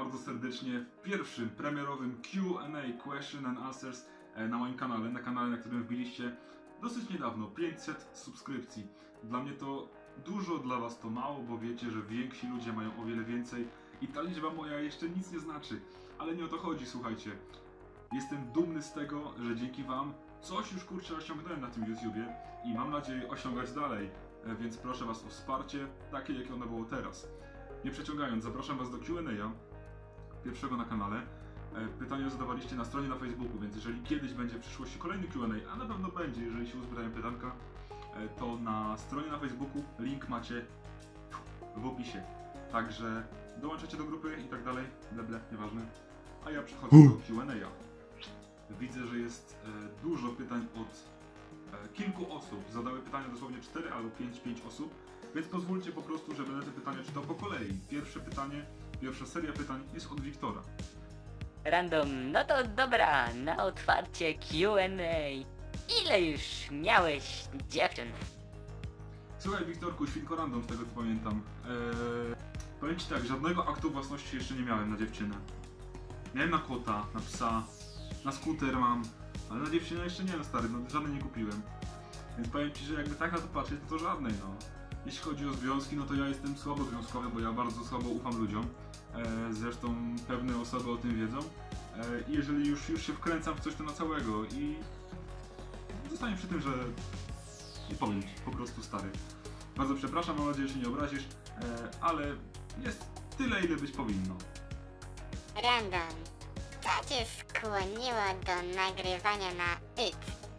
bardzo serdecznie w pierwszym premierowym Q&A Question and Answers na moim kanale, na którym wbiliście dosyć niedawno 500 subskrypcji. Dla mnie to dużo, dla was to mało, bo wiecie, że więksi ludzie mają o wiele więcej i ta liczba moja jeszcze nic nie znaczy. Ale nie o to chodzi, słuchajcie. Jestem dumny z tego, że dzięki wam coś już kurczę osiągnąłem na tym YouTubie i mam nadzieję osiągać dalej. Więc proszę was o wsparcie, takie jakie ono było teraz. Nie przeciągając, zapraszam was do Q&A, pierwszego na kanale. Pytania zadawaliście na stronie na Facebooku, więc jeżeli kiedyś będzie w przyszłości kolejny Q&A, a na pewno będzie, jeżeli się uzbierają pytanka, to na stronie na Facebooku link macie w opisie. Także dołączacie do grupy i tak dalej, bleble, nieważne. A ja przechodzę do Q&A. Widzę, że jest dużo pytań od kilku osób. Zadały pytania dosłownie 4 albo 5 osób, więc pozwólcie po prostu, że będę te pytania czytał po kolei. Pierwsze pytanie, pierwsza seria pytań jest od Wiktora. Random, no to dobra, na otwarcie Q&A. Ile już miałeś dziewczyn? Słuchaj Wiktorku, świnko random z tego co pamiętam. Powiem ci tak, żadnego aktu własności jeszcze nie miałem na dziewczynę. Miałem na kota, na psa, na skuter mam, ale na dziewczynę jeszcze nie, no stary, no żadnej nie kupiłem. Więc powiem ci, że jakby tak na to patrzeć, to żadnej, no. Jeśli chodzi o związki, no to ja jestem słabo związkowy, bo ja bardzo słabo ufam ludziom. Zresztą pewne osoby o tym wiedzą. I jeżeli już się wkręcam w coś, to na całego i zostanie przy tym, że nie powiem ci, po prostu stary. Bardzo przepraszam, mam nadzieję, że się nie obrazisz, ale jest tyle, ile być powinno. Random, co cię skłoniło do nagrywania na IT?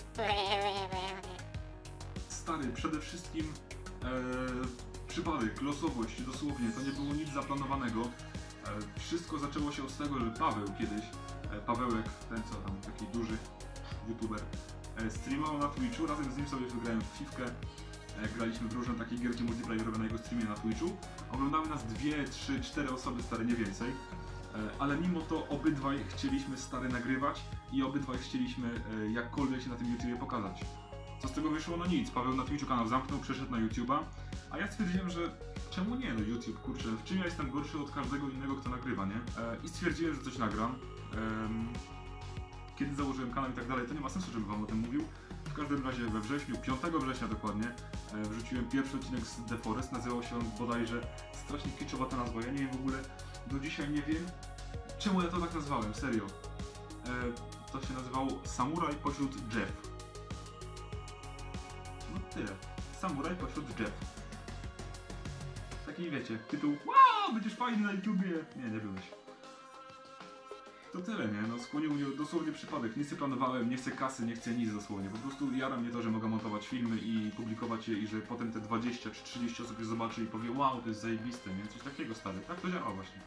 Stary, przede wszystkim przypadek, losowość, dosłownie, to nie było nic zaplanowanego. Wszystko zaczęło się od tego, że Paweł kiedyś, Pawełek, ten co tam, taki duży youtuber, streamował na Twitchu, razem z nim sobie wygrałem w Fifkę, graliśmy w różne takie gierki multiplayerowe na jego streamie na Twitchu. Oglądały nas 2, 3, 4 osoby, stare, nie więcej. Ale mimo to obydwaj chcieliśmy stary nagrywać i obydwaj chcieliśmy jakkolwiek się na tym YouTubie pokazać. Co z tego wyszło? No nic, Paweł na Twitchu kanał zamknął, przeszedł na YouTube'a, a ja stwierdziłem, że czemu nie, no YouTube, kurczę, w czym ja jestem gorszy od każdego innego, kto nagrywa, nie? I stwierdziłem, że coś nagram. Kiedy założyłem kanał i tak dalej, to nie ma sensu, żebym wam o tym mówił. W każdym razie we wrześniu, 5 września dokładnie, wrzuciłem pierwszy odcinek z The Forest, nazywał się on bodajże, strasznie kiczowa ta nazwa, ja nie wiem w ogóle, do dzisiaj nie wiem, czemu ja to tak nazwałem, serio. To się nazywało Samuraj pośród drzew. No tyle. Samuraj pośród drzew. Taki wiecie, tytuł, wow, będziesz fajny na YouTubie. Nie byłeś. To tyle, nie? No skłonił mnie dosłownie przypadek. Nic nie planowałem, nie chcę kasy, nie chcę nic dosłownie. Po prostu jara mnie to, że mogę montować filmy i publikować je i że potem te 20 czy 30 osób je zobaczy i powie, wow, to jest zajebiste, nie? Coś takiego, stary. Tak to działa właśnie.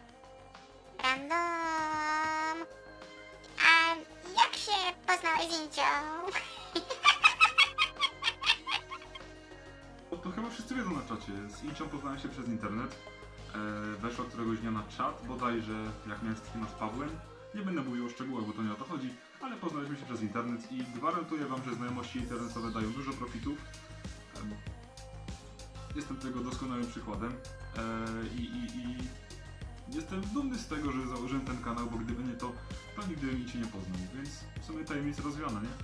Random, a jak się poznałeś z Incią? To chyba wszyscy wiedzą na czacie. Z Incią poznałem się przez internet. Weszła któregoś dnia na czat, bodajże jak miałem streama z Pawłem. Nie będę mówił o szczegółach, bo to nie o to chodzi, ale poznaliśmy się przez internet i gwarantuję wam, że znajomości internetowe dają dużo profitów. Jestem tego doskonałym przykładem i jestem dumny z tego, że założyłem ten kanał, bo gdyby nie to, to nigdy bym cię nie poznał, więc w sumie tajemnica rozwiana, nie?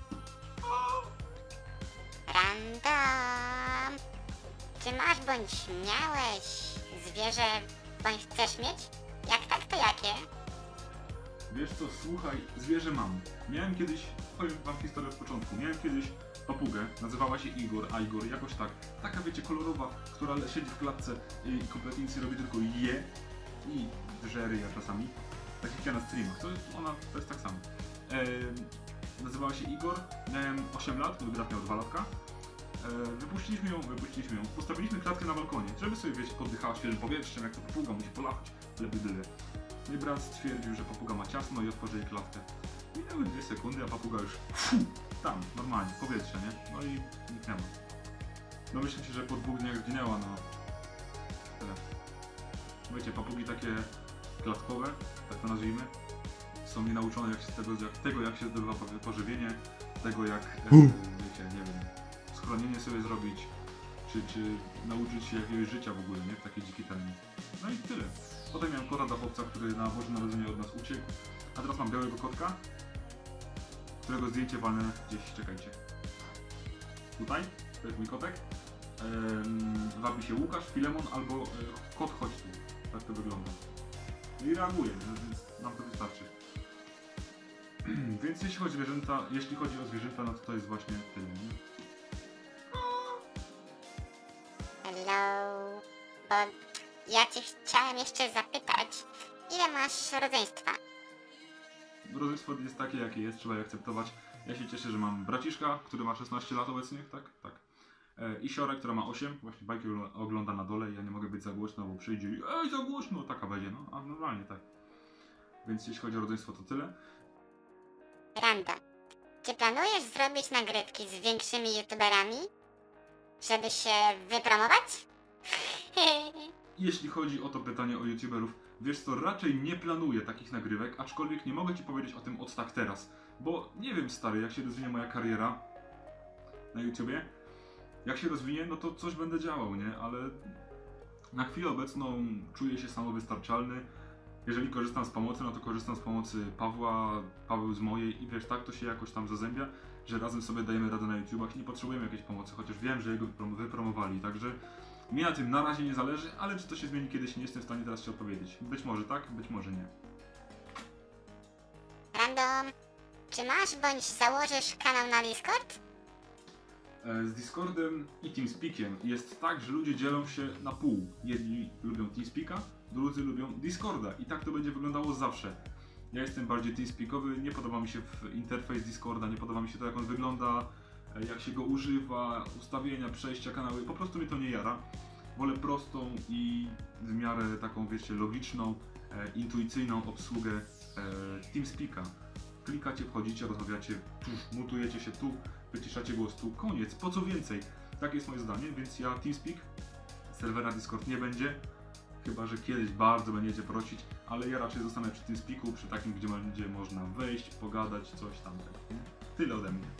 Random, czy masz bądź miałeś zwierzę bądź chcesz mieć? Jak tak, to jakie? Wiesz co, słuchaj, zwierzę mam. Miałem kiedyś, powiem wam historię od początku, miałem kiedyś papugę, nazywała się Igor, jakoś tak. Taka wiecie, kolorowa, która siedzi w klatce i kompletnie nic nie robi, tylko je i drze ryja czasami. Tak jak ja na streamach, to jest tak samo. Nazywała się Igor, miałem 8 lat, mój brat miał 2 latka. Wypuściliśmy ją, postawiliśmy klatkę na balkonie, żeby sobie wiecie, poddychała świeżym powietrzem, jak to papuga musi polachać, byle. Mój brat stwierdził, że papuga ma ciasno i otworzył jej klatkę. Minęły 2 sekundy, a papuga już tam, normalnie, powietrze, nie? No i zniknęła. No myślę, że po 2 dniach zginęła, no. Tyle. Wiecie, papugi takie klatkowe, tak to nazwijmy, są nienauczone jak się zdobywa pożywienie, tego jak, wiecie, nie wiem, schronienie sobie zrobić, czy nauczyć się jakiegoś życia w ogóle, nie? W takiej dzikiej terenie. No i tyle. Potem miałem kota dachowca, który na Boże Narodzenie od nas uciekł. A teraz mam białego kotka, którego zdjęcie walnę gdzieś, czekajcie. Tutaj, to jest mój kotek. Wabi się Łukasz, Filemon albo kot chodź tu. Tak to wygląda. No i reaguje, więc nam to wystarczy. Więc jeśli chodzi o zwierzęta, no to jest właśnie tyle, nie? Hello, bo ja cię chciałem jeszcze zapytać, ile masz rodzeństwa? Rodzeństwo jest takie, jakie jest, trzeba je akceptować. Ja się cieszę, że mam braciszka, który ma 16 lat obecnie, tak? Tak. I siorę, która ma 8, właśnie bajki ogląda na dole i ja nie mogę być za głośno, bo przyjdzie i ej, za głośno, taka będzie, no, a normalnie tak. Więc jeśli chodzi o rodzeństwo, to tyle. Randa, czy planujesz zrobić nagrywki z większymi youtuberami, żeby się wypromować? Jeśli chodzi o to pytanie o youtuberów, wiesz co, raczej nie planuję takich nagrywek, aczkolwiek nie mogę ci powiedzieć o tym od tak teraz, bo nie wiem, stary, jak się rozwinie moja kariera na YouTubie, jak się rozwinie, no to coś będę działał, nie, ale na chwilę obecną czuję się samowystarczalny. Jeżeli korzystam z pomocy, no to korzystam z pomocy Pawła, Paweł z mojej i wiesz, tak to się jakoś tam zazębia, że razem sobie dajemy radę na YouTubach i nie potrzebujemy jakiejś pomocy, chociaż wiem, że jego wypromowali, także mi na tym na razie nie zależy, ale czy to się zmieni kiedyś, nie jestem w stanie teraz ci odpowiedzieć. Być może tak, być może nie. Random, czy masz bądź założysz kanał na Discord? Z Discordem i TeamSpeakiem jest tak, że ludzie dzielą się na pół. Jedni lubią TeamSpeaka, drudzy lubią Discorda i tak to będzie wyglądało zawsze. Ja jestem bardziej TeamSpeakowy, nie podoba mi się interfejs Discorda, nie podoba mi się to, jak on wygląda, jak się go używa, ustawienia, przejścia, kanały, po prostu mnie to nie jara. Wolę prostą i w miarę taką, wiecie, logiczną, intuicyjną obsługę TeamSpeaka. Klikacie, wchodzicie, rozmawiacie, mutujecie się tu, wyciszacie głos tu, koniec, po co więcej? Tak jest moje zdanie, więc ja TeamSpeak, serwera Discord nie będzie, chyba że kiedyś bardzo będziecie prosić, ale ja raczej zostanę przy TeamSpeaku, przy takim, gdzie będzie można wejść, pogadać, coś tam. Tyle ode mnie.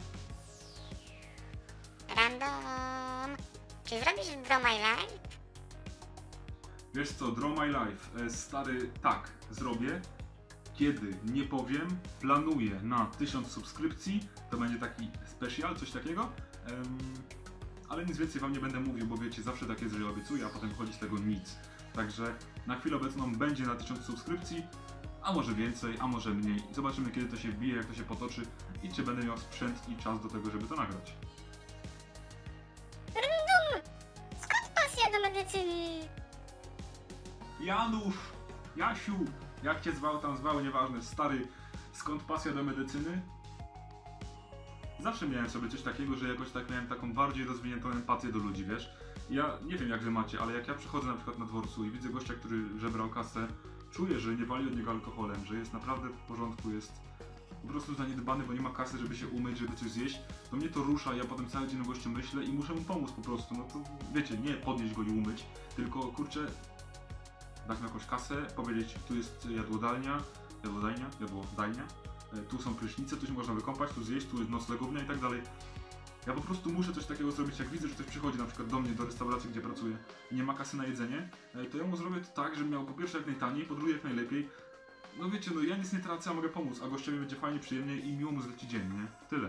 Random, czy zrobisz Draw My Life? Wiesz co, Draw My Life, stary, tak, zrobię. Kiedy, nie powiem, planuję na 1000 subskrypcji, to będzie taki special, coś takiego, ale nic więcej wam nie będę mówił, bo wiecie, zawsze tak jest, że ja obiecuję, a potem wychodzi z tego nic. Także na chwilę obecną będzie na 1000 subskrypcji, a może więcej, a może mniej. Zobaczymy, kiedy to się wbije, jak to się potoczy i czy będę miał sprzęt i czas do tego, żeby to nagrać. Random, skąd pasja do medycyny? Janusz, Jasiu, jak cię zwał, tam zwał, nieważne, stary, skąd pasja do medycyny? Zawsze miałem sobie coś takiego, że jakoś tak miałem taką bardziej rozwiniętą empatię do ludzi, wiesz? Ja nie wiem, jak wy macie, ale jak ja przychodzę na przykład na dworcu i widzę gościa, który żebrał kasę, czuję, że nie wali od niego alkoholem, że jest naprawdę w porządku, jest po prostu zaniedbany, bo nie ma kasy, żeby się umyć, żeby coś zjeść, to mnie to rusza, ja potem cały dzień o gościu myślę i muszę mu pomóc po prostu, no to wiecie, nie podnieść go i umyć, tylko kurczę, dać mu jakąś kasę, powiedzieć, tu jest jadłodajnia, tu są prysznice, tu się można wykąpać, tu zjeść, tu jest noclegownia i tak dalej. Ja po prostu muszę coś takiego zrobić, jak widzę, że ktoś przychodzi na przykład do mnie, do restauracji, gdzie pracuję i nie ma kasy na jedzenie, to ja mu zrobię to tak, żebym miał po pierwsze jak najtaniej, po drugie jak najlepiej. No wiecie, no ja nic nie tracę, a mogę pomóc, a gościowi będzie fajnie, przyjemnie i miło mu zleci dzień, nie? Tyle.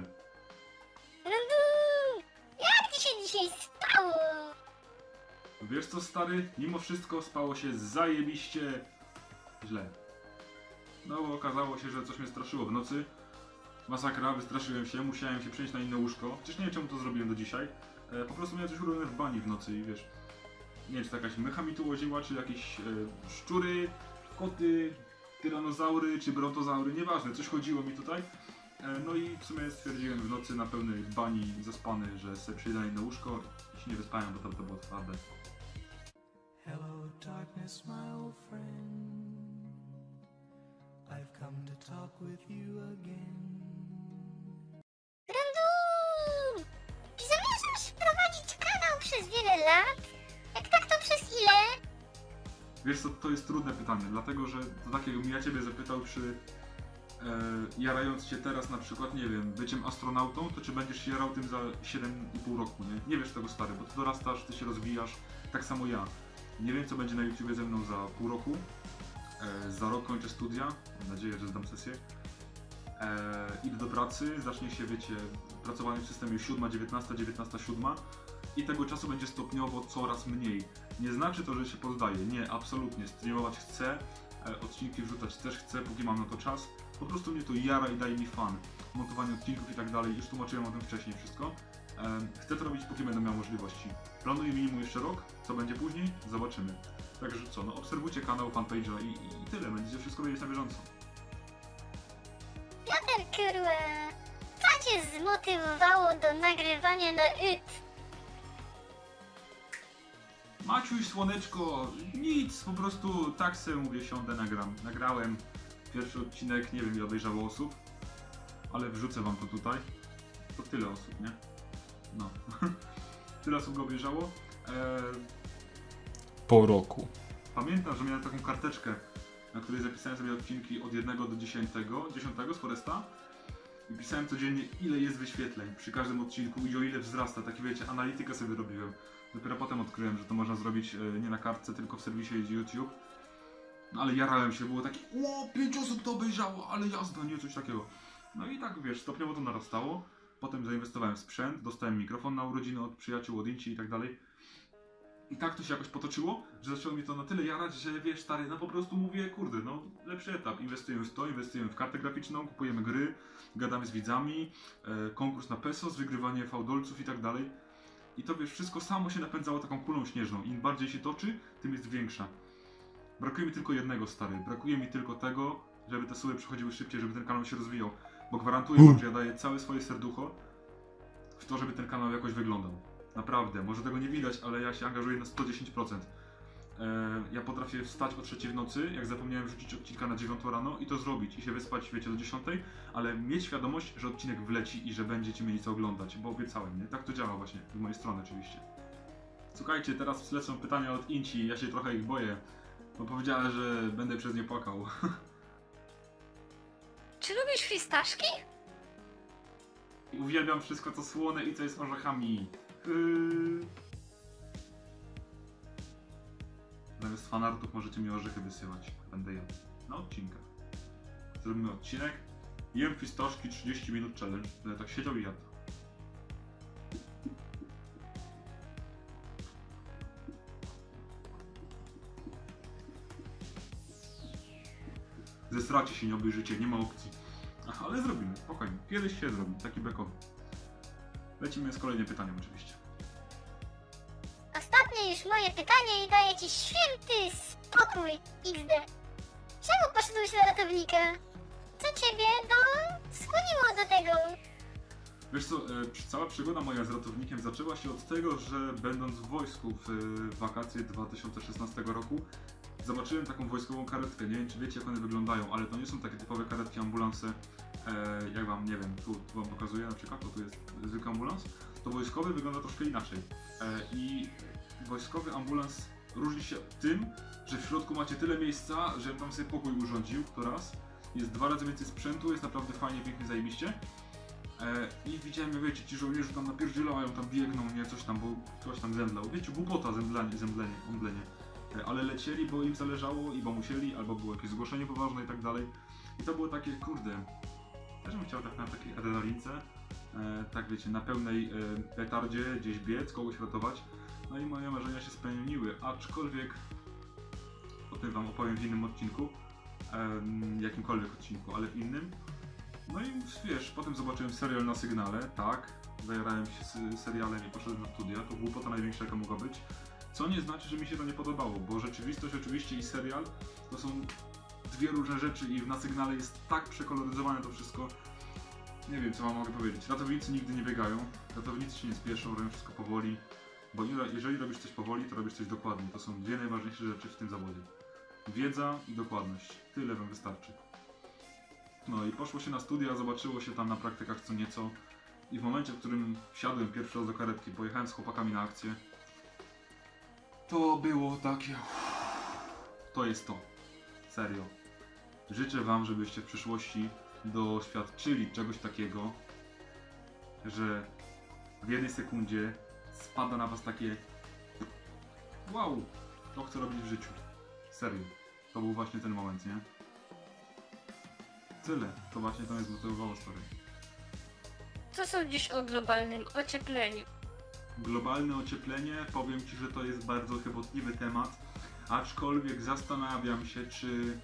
Jak ci się dzisiaj stało? Wiesz co, stary? Mimo wszystko spało się zajebiście źle. No bo okazało się, że coś mnie straszyło w nocy. Masakra, wystraszyłem się, musiałem się przenieść na inne łóżko. Chociaż nie wiem, czemu to zrobiłem do dzisiaj. Po prostu miałem coś urobione w bani w nocy i wiesz... Nie wiem, czy to jakaś mycha mi tu łoziła, czy jakieś szczury, koty, tyranozaury, czy brontozaury, nieważne, coś chodziło mi tutaj. No i w sumie stwierdziłem w nocy na pełnej bani zaspany, że sobie przyjdę na inne łóżko i się nie wyspałem, bo to było twarde. Hello, darkness, my old friend. I've come to talk with you again. Random, czy zamierzasz prowadzić kanał przez wiele lat? Jak tak, to przez ile? Wiesz co, to jest trudne pytanie, dlatego że to tak jakbym ja ciebie zapytał, czy jarając się teraz na przykład, nie wiem, byciem astronautą, to czy będziesz się jarał tym za 7,5 roku, nie? Nie wiesz tego, stary, bo ty dorastasz, ty się rozwijasz, tak samo ja. Nie wiem, co będzie na YouTubie ze mną za pół roku. Za rok kończę studia, mam nadzieję, że zdam sesję. Idę do pracy, zacznie się, wiecie, pracowanie w systemie 7, 19, 19, 7 i tego czasu będzie stopniowo coraz mniej. Nie znaczy to, że się poddaję, nie, absolutnie. Streamować chcę, odcinki wrzucać też chcę, póki mam na to czas. Po prostu mnie to jara i daje mi fan. Montowanie odcinków i tak dalej, już tłumaczyłem o tym wcześniej wszystko. Chcę to robić, póki będę miał możliwości. Planuję minimum jeszcze rok, co będzie później, zobaczymy. Także co, no obserwujcie kanał, fanpage'a i tyle, będziecie wszystko wiedzieć na bieżąco. Piotr, kurwa, co cię zmotywowało do nagrywania na IT? Maciuś, słoneczko, nic, po prostu tak sobie mówię, siądę, nagram. Nagrałem pierwszy odcinek, nie wiem ile obejrzało osób, ale wrzucę wam to tutaj. To tyle osób, nie? No. Tyle osób go obejrzało. Po roku. Pamiętam, że miałem taką karteczkę, na której zapisałem sobie odcinki od 1 do 10 z Foresta i pisałem codziennie, ile jest wyświetleń przy każdym odcinku i o ile wzrasta, takie wiecie, analitykę sobie robiłem. Dopiero potem odkryłem, że to można zrobić nie na kartce, tylko w serwisie YouTube. No ale jarałem się, było takie, o, 5 osób to obejrzało, ale jazda, nie, coś takiego. No i tak, wiesz, stopniowo to narastało. Potem zainwestowałem w sprzęt, dostałem mikrofon na urodziny od przyjaciół, od Inci i tak dalej. I tak to się jakoś potoczyło, że zaczęło mnie to na tyle jarać, że wiesz, stary, no po prostu mówię, kurde, no lepszy etap. Inwestujemy w to, inwestujemy w kartę graficzną, kupujemy gry, gadamy z widzami, konkurs na Pesos, wygrywanie fałdolców i tak dalej. I to wiesz, wszystko samo się napędzało taką kulą śnieżną. Im bardziej się toczy, tym jest większa. Brakuje mi tylko jednego, stary. Brakuje mi tylko tego, żeby te suby przechodziły szybciej, żeby ten kanał się rozwijał. Bo gwarantuję wam, że ja daję całe swoje serducho w to, żeby ten kanał jakoś wyglądał. Naprawdę, może tego nie widać, ale ja się angażuję na 110%. Ja potrafię wstać o 3 w nocy, jak zapomniałem wrzucić odcinka na 9 rano i to zrobić i się wyspać, wiecie, do 10, ale mieć świadomość, że odcinek wleci i że będziecie mieli co oglądać, bo obiecałem, nie? Tak to działa właśnie, z mojej strony oczywiście. Słuchajcie, teraz lecą pytania od Inci, ja się trochę ich boję, bo powiedziała, że będę przez nie płakał. Czy lubisz fistaszki? Uwielbiam wszystko, co słone i co jest orzechami. Zamiast fanartów możecie mi orzechy wysyłać. Będę jadł. Na odcinkach. Zrobimy odcinek. Jem fistaszki 30 minut challenge. Będę tak siedział i jadł. Zesracie się, nie obejrzycie, nie ma opcji. Aha, ale zrobimy, spokojnie. Kiedyś się zrobi, taki backup. Lecimy z kolejnym pytaniem oczywiście. Ostatnie już moje pytanie i daję ci święty spokój, XD. Czemu poszedłeś na ratownika? Co ciebie, skłoniło do tego? Wiesz co, cała przygoda moja z ratownikiem zaczęła się od tego, że będąc w wojsku w wakacje 2016 roku zobaczyłem taką wojskową karetkę. Nie wiem, czy wiecie, jak one wyglądają, ale to nie są takie typowe karetki, ambulanse, jak wam, nie wiem, tu wam pokazuję na przykład, to tu jest zwykły ambulans. To wojskowy wygląda troszkę inaczej. I wojskowy ambulans różni się tym, że w środku macie tyle miejsca, że tam sobie pokój urządził, to raz. Jest 2 razy więcej sprzętu, jest naprawdę fajnie, pięknie, zajebiście. I widziałem, jak wiecie, ci żołnierze tam napierdzielają, tam biegną, nie, coś tam, bo ktoś tam zemdlał. Wiecie, głupota, omdlenie. Ale lecieli, bo im zależało i bo musieli, albo było jakieś zgłoszenie poważne i tak dalej. I to było takie, kurde, też bym chciał tak na takiej adrenalince, tak wiecie, na pełnej petardzie gdzieś biec, kogoś ratować. No i moje marzenia się spełniły, aczkolwiek o tym wam opowiem w innym odcinku, jakimkolwiek odcinku, ale w innym. No i wiesz, potem zobaczyłem serial na Sygnale, tak, zajarałem się z serialem i poszedłem na studia, to głupota największa jaka mogła być. Co nie znaczy, że mi się to nie podobało, bo rzeczywistość oczywiście i serial to są dwie różne rzeczy i na Sygnale jest tak przekoloryzowane to wszystko. Nie wiem, co wam mogę powiedzieć. Ratownicy nigdy nie biegają, ratownicy się nie spieszą, robią wszystko powoli, bo jeżeli robisz coś powoli, to robisz coś dokładnie. To są dwie najważniejsze rzeczy w tym zawodzie. Wiedza i dokładność. Tyle wam wystarczy. No i poszło się na studia, zobaczyło się tam na praktykach co nieco i w momencie, w którym wsiadłem pierwszy raz do karetki, pojechałem z chłopakami na akcję, to było takie... To jest to. Serio. Życzę wam, żebyście w przyszłości doświadczyli czegoś takiego, że w jednej sekundzie spada na was takie wow, to chcę robić w życiu. Serio. To był właśnie ten moment, nie? Tyle. To właśnie to mnie zmotywowało, stary. Co sądzisz o globalnym ociepleniu? Globalne ocieplenie, powiem ci, że to jest bardzo chybotliwy temat, aczkolwiek zastanawiam się, czy...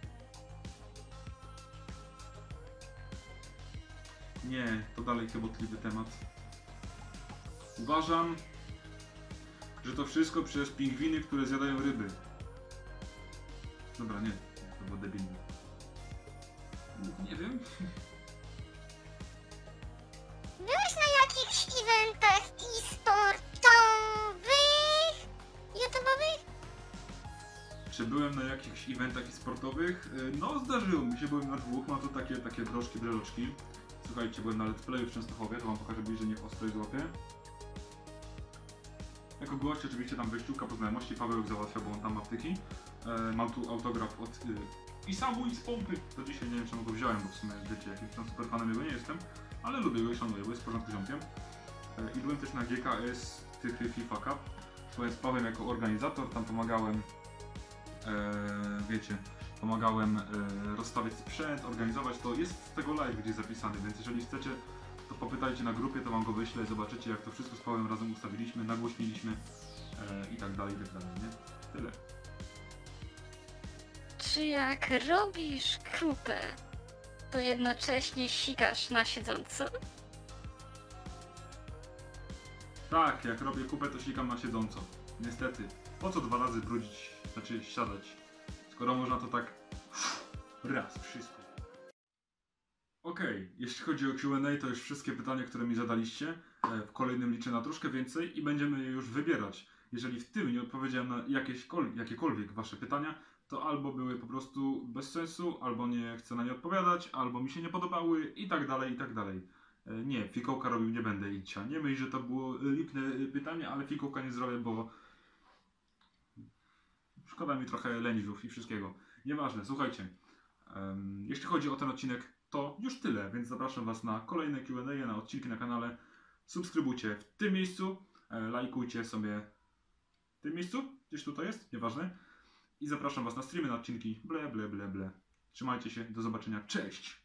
Nie, to dalej chybotliwy temat. Uważam, że to wszystko przez pingwiny, które zjadają ryby. Dobra, nie, to było debilne. Nie wiem. Byłeś na jakichś eventach e-sportowych? YouTube'owych? Czy byłem na jakichś eventach sportowych? No, zdarzyło mi się, byłem na dwóch, mam tu takie broszki, breloczki. Słuchajcie, byłem na Let's Playu w Częstochowie, to wam pokażę bliżej, niech ostro złapie. Jako gość oczywiście tam wyjściówka po znajomości, Paweł załatwia, bo on tam ma wtyki. Mam tu autograf od Isamu i z pompy. To dzisiaj nie wiem, czemu go wziąłem, bo w sumie wiecie, jakimś tam super fanem jego nie jestem, ale lubię go i szanuję, bo jest w porządku ziomkiem. I byłem też na GKS Tychy FIFA Cup. Byłem z Pawłem jako organizator, tam pomagałem, wiecie, pomagałem rozstawiać sprzęt, organizować to. Jest z tego live gdzieś zapisany, więc jeżeli chcecie, to popytajcie na grupie, to wam go wyślę, zobaczycie jak to wszystko z Pawłem razem ustawiliśmy, nagłośniliśmy i tak dalej, nie? Tyle. Czy jak robisz krupę, to jednocześnie sikasz na siedząco? Tak, jak robię kupę, to sikam na siedząco. Niestety. Po co dwa razy brudzić, znaczy siadać, skoro można to tak raz, wszystko. Okej, jeśli chodzi o Q&A, to już wszystkie pytania, które mi zadaliście. W kolejnym liczę na troszkę więcej i będziemy je już wybierać. Jeżeli w tym nie odpowiedziałem na jakiekolwiek wasze pytania, to albo były po prostu bez sensu, albo nie chcę na nie odpowiadać, albo mi się nie podobały i tak dalej, i tak dalej. Nie, fikołka robił nie będę, idźcia. Nie myśl, że to było lipne pytanie, ale fikołka nie zrobię, bo szkoda mi trochę leniwów i wszystkiego. Nieważne, słuchajcie. Jeśli chodzi o ten odcinek, to już tyle, więc zapraszam was na kolejne Q&A, na odcinki na kanale. Subskrybujcie w tym miejscu, lajkujcie sobie w tym miejscu, gdzieś tutaj jest, nieważne. I zapraszam was na streamy, na odcinki, ble. Trzymajcie się, do zobaczenia, cześć!